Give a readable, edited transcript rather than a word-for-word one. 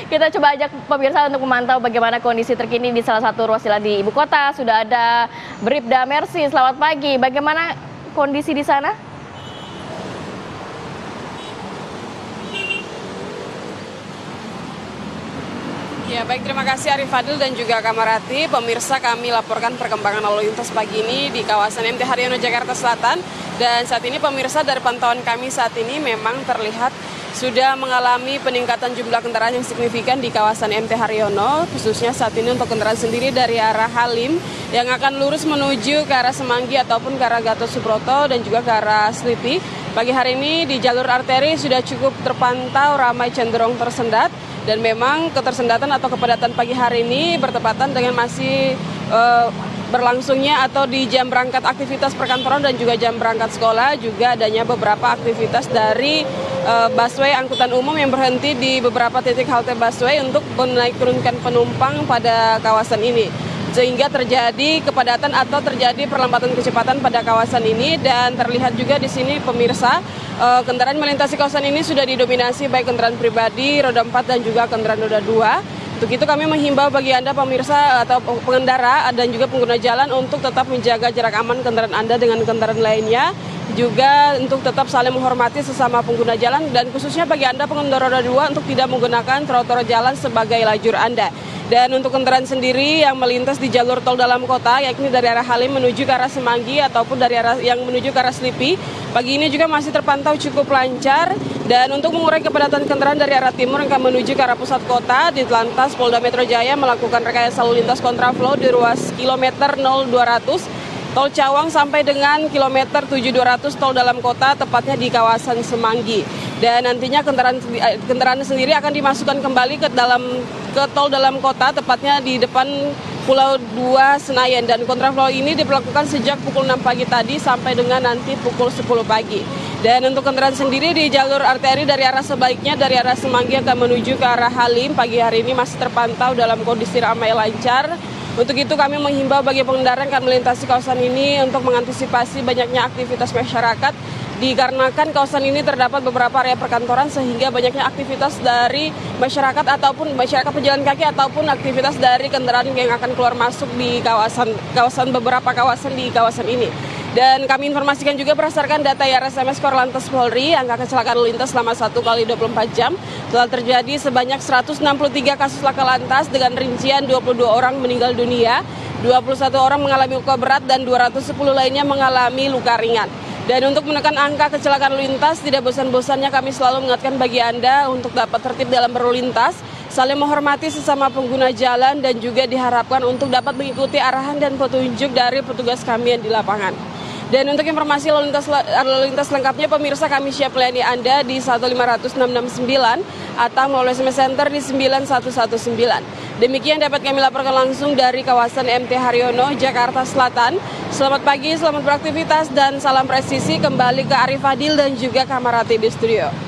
Kita coba ajak pemirsa untuk memantau bagaimana kondisi terkini di salah satu ruas jalan di ibu kota. Sudah ada Bribda Mercy, selamat pagi. Bagaimana kondisi di sana? Ya baik, terima kasih Arif Fadil dan juga Kamarati. Pemirsa, kami laporkan perkembangan lalu lintas pagi ini di kawasan MT Haryono, Jakarta Selatan. Dan saat ini pemirsa, dari pantauan kami saat ini memang terlihat sudah mengalami peningkatan jumlah kendaraan yang signifikan di kawasan MT Haryono, khususnya saat ini untuk kendaraan sendiri dari arah Halim yang akan lurus menuju ke arah Semanggi ataupun ke arah Gatot Subroto dan juga ke arah Slipi. Pagi hari ini di jalur arteri sudah cukup terpantau ramai cenderung tersendat, dan memang ketersendatan atau kepadatan pagi hari ini bertepatan dengan masih berlangsungnya atau di jam berangkat aktivitas perkantoran dan juga jam berangkat sekolah, juga adanya beberapa aktivitas dari busway angkutan umum yang berhenti di beberapa titik halte busway untuk menaik turunkan penumpang pada kawasan ini, sehingga terjadi kepadatan atau terjadi perlambatan kecepatan pada kawasan ini. Dan terlihat juga di sini pemirsa, kendaraan melintasi kawasan ini sudah didominasi baik kendaraan pribadi, roda 4 dan juga kendaraan roda 2. Untuk itu kami menghimbau bagi Anda pemirsa atau pengendara dan juga pengguna jalan untuk tetap menjaga jarak aman kendaraan Anda dengan kendaraan lainnya, juga untuk tetap saling menghormati sesama pengguna jalan, dan khususnya bagi Anda pengendara roda 2 untuk tidak menggunakan trotoar jalan sebagai lajur Anda. Dan untuk kendaraan sendiri yang melintas di jalur tol dalam kota, yakni dari arah Halim menuju ke arah Semanggi ataupun dari arah yang menuju ke arah Slipi, pagi ini juga masih terpantau cukup lancar. Dan untuk mengurai kepadatan kendaraan dari arah timur yang akan menuju ke arah pusat kota, di Telantas Polda Metro Jaya melakukan rekayasa lalu lintas kontraflow di ruas kilometer 0200 Tol Cawang sampai dengan kilometer 7200 tol dalam kota, tepatnya di kawasan Semanggi. Dan nantinya kendaraan sendiri akan dimasukkan kembali ke tol dalam kota, tepatnya di depan Pulau 2 Senayan. Dan kontraflow ini diberlakukan sejak pukul 6 pagi tadi sampai dengan nanti pukul 10 pagi. Dan untuk kendaraan sendiri di jalur arteri dari arah sebaliknya dari arah Semanggi akan menuju ke arah Halim, pagi hari ini masih terpantau dalam kondisi ramai lancar. Untuk itu kami menghimbau bagi pengendara yang akan melintasi kawasan ini untuk mengantisipasi banyaknya aktivitas masyarakat, dikarenakan kawasan ini terdapat beberapa area perkantoran sehingga banyaknya aktivitas dari masyarakat ataupun masyarakat pejalan kaki ataupun aktivitas dari kendaraan yang akan keluar masuk di beberapa kawasan di kawasan ini. Dan kami informasikan juga berdasarkan data RSMS Korlantas Polri, angka kecelakaan lalu lintas selama 1 kali 24 jam telah terjadi sebanyak 163 kasus laka lantas dengan rincian 22 orang meninggal dunia, 21 orang mengalami luka berat dan 210 lainnya mengalami luka ringan. Dan untuk menekan angka kecelakaan lalu lintas, tidak bosan-bosannya kami selalu mengingatkan bagi Anda untuk dapat tertib dalam berlalu lintas, saling menghormati sesama pengguna jalan, dan juga diharapkan untuk dapat mengikuti arahan dan petunjuk dari petugas kami yang di lapangan. Dan untuk informasi lalu lintas lengkapnya pemirsa, kami siap melayani Anda di 1500669 atau melalui SMS Center di 9119. Demikian dapat kami laporkan langsung dari kawasan MT Haryono, Jakarta Selatan. Selamat pagi, selamat beraktivitas, dan salam presisi kembali ke Arif Fadil dan juga Kamarati di studio.